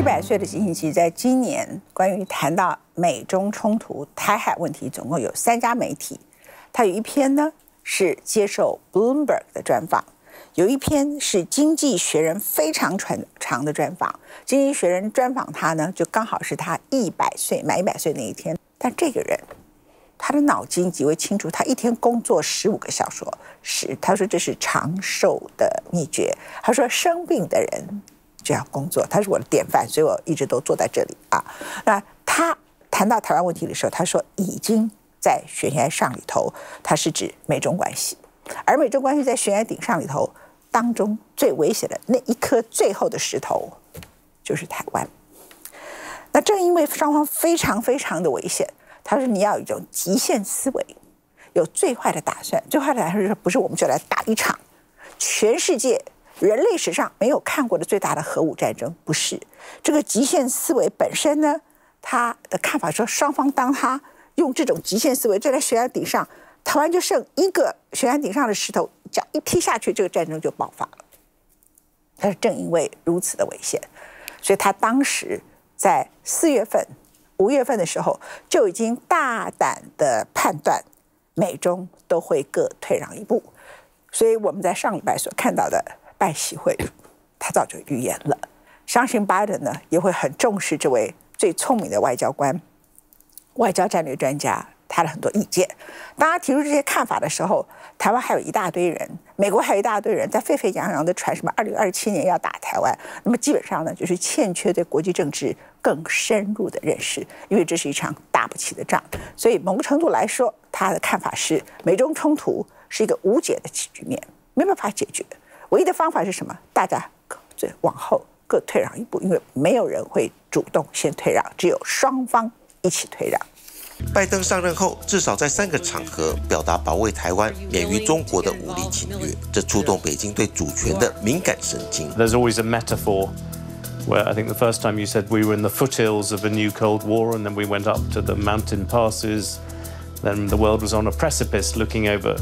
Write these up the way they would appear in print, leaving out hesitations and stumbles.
100岁的基辛格在今年关于谈到美中冲突、台海问题，总共有3家媒体，他有一篇呢是接受 Bloomberg 的专访，有一篇是《经济学人》非常长的专访。《经济学人》专访他呢，就刚好是他100岁满100岁那一天。但这个人，他的脑筋极为清楚，他一天工作15个小时，他说这是长寿的秘诀。他说生病的人就要工作，他是我的典范，所以我一直都坐在这里啊。那他谈到台湾问题的时候，他说已经在悬崖上里头，他是指美中关系，而美中关系在悬崖顶上里头当中最危险的那一颗最后的石头就是台湾。那正因为双方非常非常的危险，他说你要有一种极限思维，有最坏的打算。最坏的打算是不是我们就来打一场全世界人类史上没有看过的最大的核武战争？不是。这个极限思维本身呢，他的看法说，双方当他用这种极限思维站在悬崖顶上，台湾就剩一个悬崖顶上的石头，脚一踢下去，这个战争就爆发了。但是正因为如此的危险，所以他当时在4月份、5月份的时候就已经大胆的判断，美中都会各退让一步。所以我们在上礼拜所看到的拜习会，他早就预言了。相信拜登呢也会很重视这位最聪明的外交官、外交战略专家他的很多意见。当他提出这些看法的时候，台湾还有一大堆人，美国还有一大堆人在沸沸扬扬的传什么2027年要打台湾。那么基本上呢，就是欠缺对国际政治更深入的认识，因为这是一场打不起的仗。所以某个程度来说，他的看法是美中冲突是一个无解的局面，没办法解决。唯一的方法是什么？大家往后各退让一步，因为没有人会主动先退让，只有双方一起退让。 拜登上任后，至少在3个场合表达保卫台湾免于中国的武力侵略，这触动北京对主权的敏感神经。 There's always a metaphor where I think the first time you said we were in the foothills of a new Cold War, and then we went up to the mountain passes, then the world was on a precipice looking over.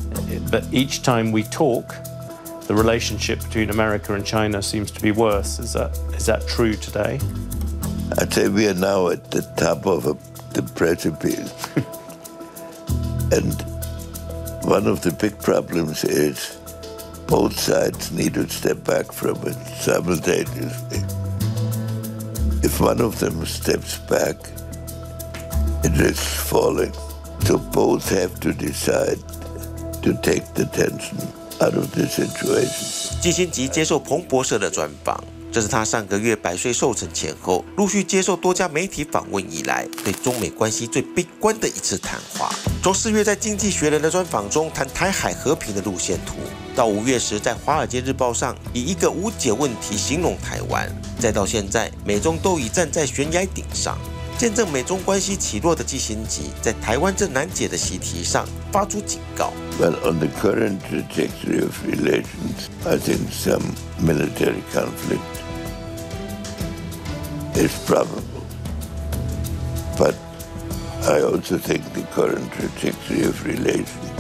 But each time we talk, the relationship between America and China seems to be worse. Is that true today? I'd say we are now at the top of the precipice. And one of the big problems is both sides need to step back from it simultaneously. If one of them steps back, it risks falling. So both have to decide to take the tension out of the situation. 基辛格接受彭博社的专访。这是他上个月100岁寿辰前后，陆续接受多家媒体访问以来，对中美关系最悲观的一次谈话。从4月在《经济学人》的专访中谈台海和平的路线图，到5月时在《华尔街日报》上以一个无解问题形容台湾，再到现在美中都已站在悬崖顶上，见证美中关系起落的基辛格，在台湾这难解的习题上发出警告。 Well, on the current trajectory of relations, I think some military conflict is probable. But I also think the current trajectory of relations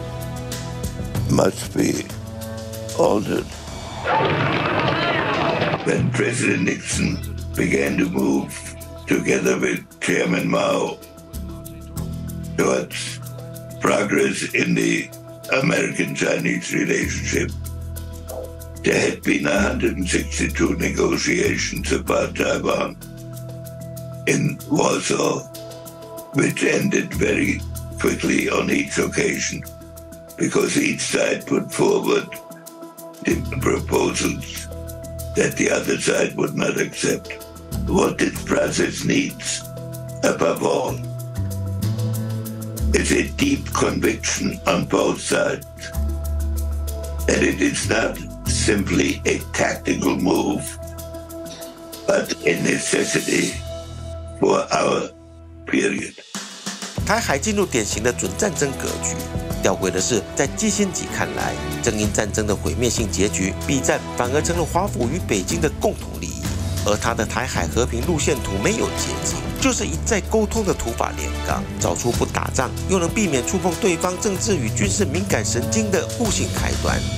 must be altered. When President Nixon began to move together with Chairman Mao towards progress in the American-Chinese relationship, there had been 162 negotiations about Taiwan in Warsaw, which ended very quickly on each occasion because each side put forward the proposals that the other side would not accept. What this process needs, above all, is a deep conviction on both sides that it is not simply a tactical move, but a necessity for our period. 台海进入典型的准战争格局。吊诡的是，在基辛格看来，正因战争的毁灭性结局，避战反而成了华府与北京的共同利益。而他的台海和平路线图没有捷径，就是一再沟通的土法炼钢，找出不打仗又能避免触碰对方政治与军事敏感神经的互信开端。